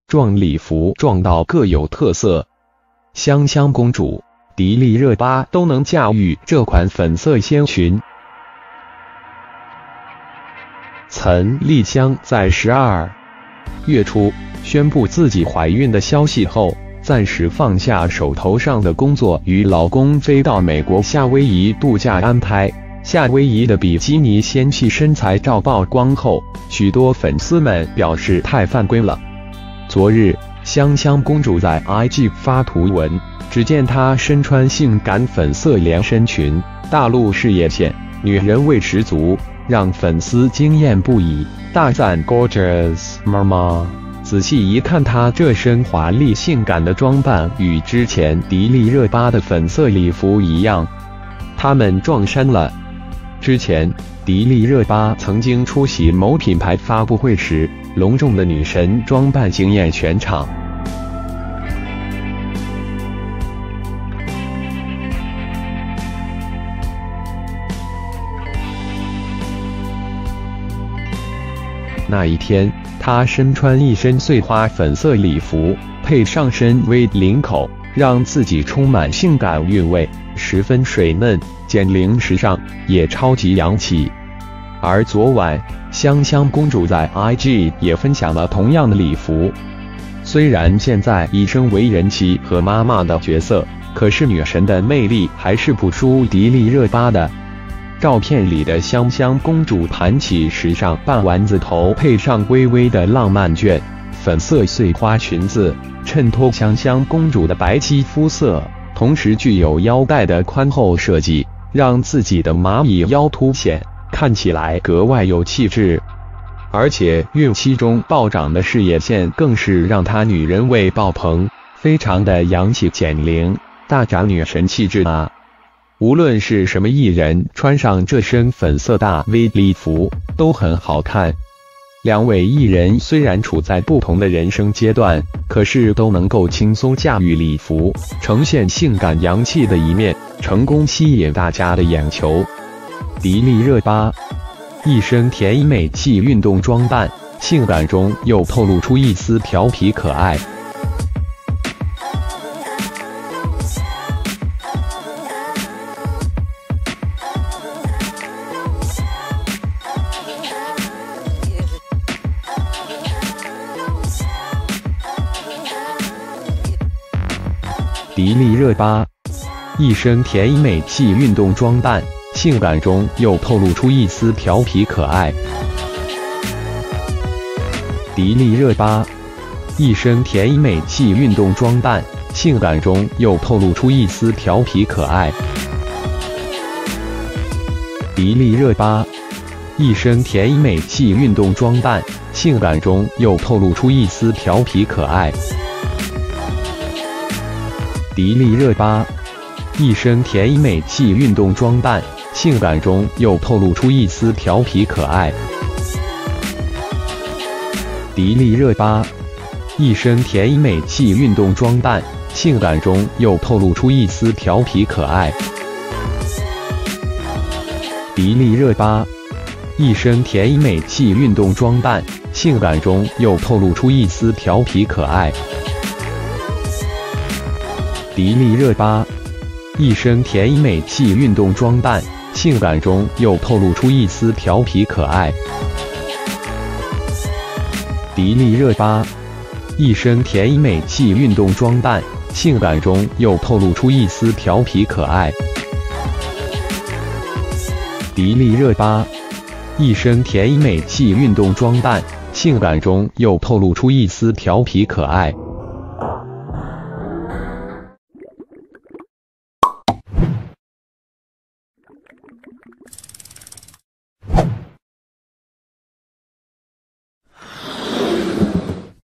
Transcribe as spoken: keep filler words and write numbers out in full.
撞礼服撞到各有特色。香香公主、迪丽热巴都能驾驭这款粉色仙裙。岑丽香在十二月初宣布自己怀孕的消息后，暂时放下手头上的工作，与老公飞到美国夏威夷度假安拍。夏威夷的比基尼仙气身材照曝光后，许多粉丝们表示太犯规了。昨日，香香公主在 I G 发图文，只见她身穿性感粉色连身裙，大陆事业线，女人味十足，让粉丝惊艳不已，大赞 Gorgeous 妈妈。仔细一看，她这身华丽性感的装扮与之前迪丽热巴的粉色礼服一样，他们撞衫了。之前，迪丽热巴曾经出席某品牌发布会时，隆重的女神装扮惊艳全场。那一天，她身穿一身碎花粉色礼服，配上身 V 领口，让自己充满性感韵味，十分水嫩、减龄时尚，也超级洋气。而昨晚，香香公主在 I G 也分享了同样的礼服。虽然现在已身为人妻和妈妈的角色，可是女神的魅力还是不输迪丽热巴的。照片里的香香公主盘起时尚半丸子头，配上微微的浪漫卷，粉色碎花裙子衬托香香公主的白皙肤色，同时具有腰带的宽厚设计，让自己的马尾腰凸显，看起来格外有气质。而且孕期中暴涨的事业线更是让她女人味爆棚，非常的洋气减龄，大展女神气质啊！无论是什么艺人穿上这身粉色大 V 礼服都很好看。两位艺人虽然处在不同的人生阶段，可是都能够轻松驾驭礼服，呈现性感洋气的一面，成功吸引大家的眼球。迪丽热巴一身甜美系运动装扮，性感中又透露出一丝调皮可爱。迪丽热巴一身甜美系运动装扮，性感中又透露出一丝调皮可爱。迪丽热巴一身甜美系运动装扮，性感中又透露出一丝调皮可爱。迪丽热巴一身甜美系运动装扮，性感中又透露出一丝调皮可爱。迪丽热巴一身甜美系运动装扮，性感中又透露出一丝调皮可爱。迪丽热巴一身甜美系运动装扮，性感中又透露出一丝调皮可爱。迪丽热巴一身甜美系运动装扮，性感中又透露出一丝调皮可爱。迪丽热巴一身甜美系运动装扮，性感中又透露出一丝调皮可爱。迪丽热巴一身甜美系运动装扮，性感中又透露出一丝调皮可爱。迪丽热巴一身甜美系运动装扮，性感中又透露出一丝调皮可爱。